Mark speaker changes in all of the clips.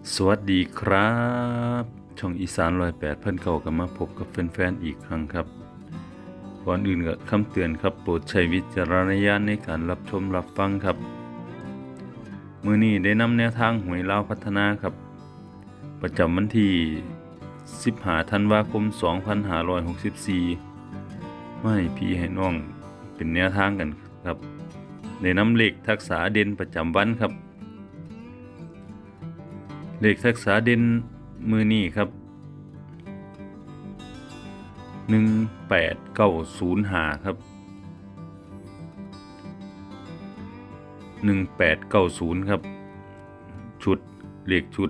Speaker 1: สวัสดีครับช่องอีสาน108เพิ่นเข้ากันมาพบกับแฟนๆอีกครั้งครับก่อนอื่นก็คำเตือนครับโปรดใช้วิจารณญาณในการรับชมรับฟังครับมื้อนี้ได้นำแนวทางหวยลาวพัฒนาครับประจำวันที่15ธันวาคม2564มาให้พี่ให้น้องเป็นแนวทางกันครับได้นำเลขทักษะเด่นประจำวันครับเลขทักษะเด่นมือนี้ครับ1890ครับ1890ครับชุดเลขชุด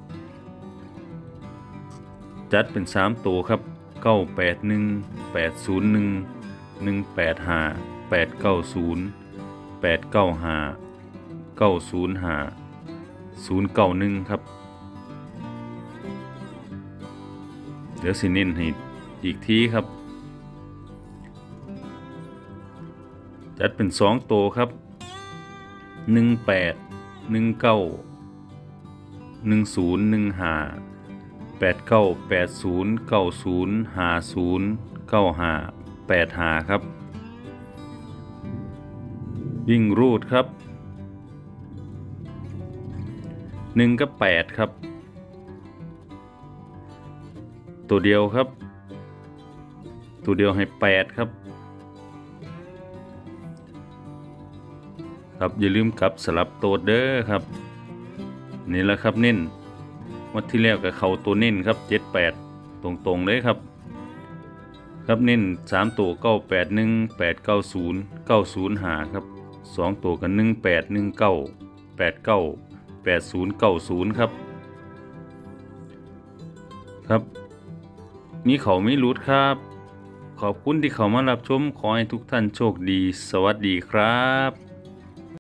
Speaker 1: จัดเป็น3ตัวครับ981 801 185 890 895 905 091ครับเดี๋ยวสิเน้นให้อีกทีครับจัดเป็น2ตัวครับ18 19 10 15 89 80 90 50 95 85ครับวิ่งรูดครับ1กับ8ครับตัวเดียวครับตัวเดียวให้8ครับครับอย่าลืมกลับสลับตัวเด้อครับนี่แหละครับเน้นวัดที่แล้วกับเขาตัวเน้นครับ78ตรงๆเลยครับครับเน้น3ตัว981 890 905ครับ2ตัวกัน18 19 89 80 90ครับครับมีเขาไม่รุดครับขอบคุณที่เขามารับชมขอให้ทุกท่านโชคดีสวัสดีครับ